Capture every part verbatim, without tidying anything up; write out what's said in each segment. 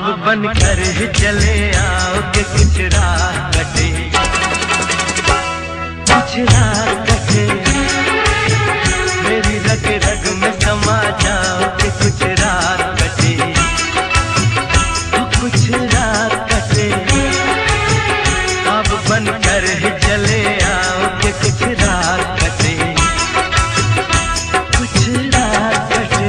बनकर ही चले आओ कि कुछ रात कटे, कुछ रात कटे, मेरी रग रग में समा जाओ कि कुछ रात कटे, कुछ रात कटे। अब बनकर ही चले आओ कि कुछ रात कटे, कुछ रात कटे।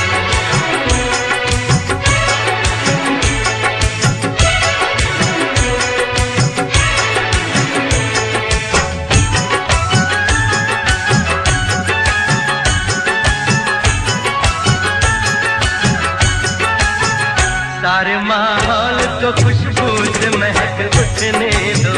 सारे माहौल को खुशबू से महक उठने दो,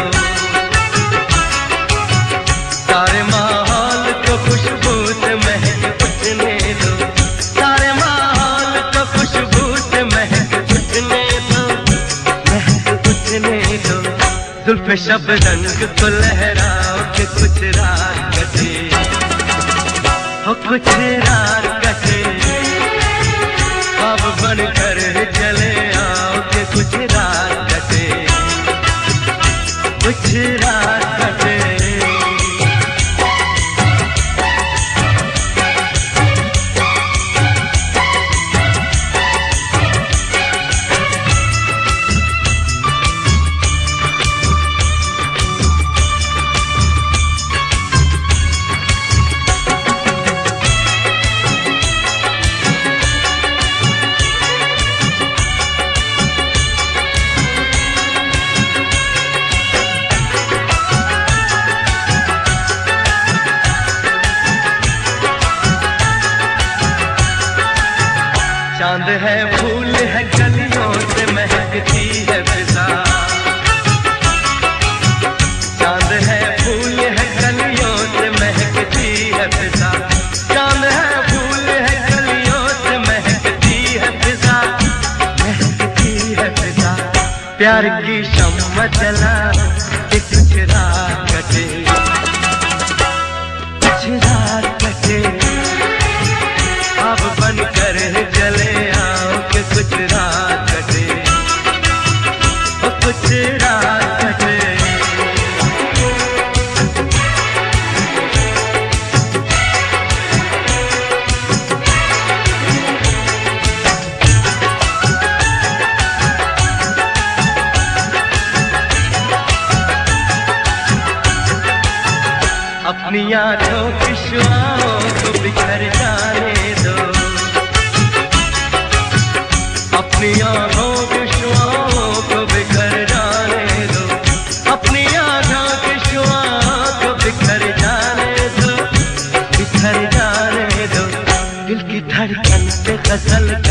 सारे माहौल को खुशबू से महक उठने दो, सारे माहौल को खुशबू से महक उठने दो, महक उठने दो। जुल्फ़े शब रंग को लहराओ कि कुछ रात कटे, हो कुछ रात कटे। अब बनकर चले आओ कि कुछ रात कटे, कुछ रात कटे। चांद है फूल है गलियों से महकती है फिजा, चांद है फूल है गलियों से महकती है फिजा, चांद है फूल है गलियों से महकती है फिजा, महकती है फिजा। प्यार की शम्मा जला कि कुछ रात कटे, कुछ रात कटे। अब बनकर चले आओ कि कुछ रात कटे, कुछ रात कटे। अपनी आँखों की शुआओं को बिखर जाने दो, अपनी आँखों की शुआओं को बिखर जाने दो, अपनी आँखों की शुआओं को बिखर जाने दो, बिखर जाने दो। दिल की धड़कन पे गजल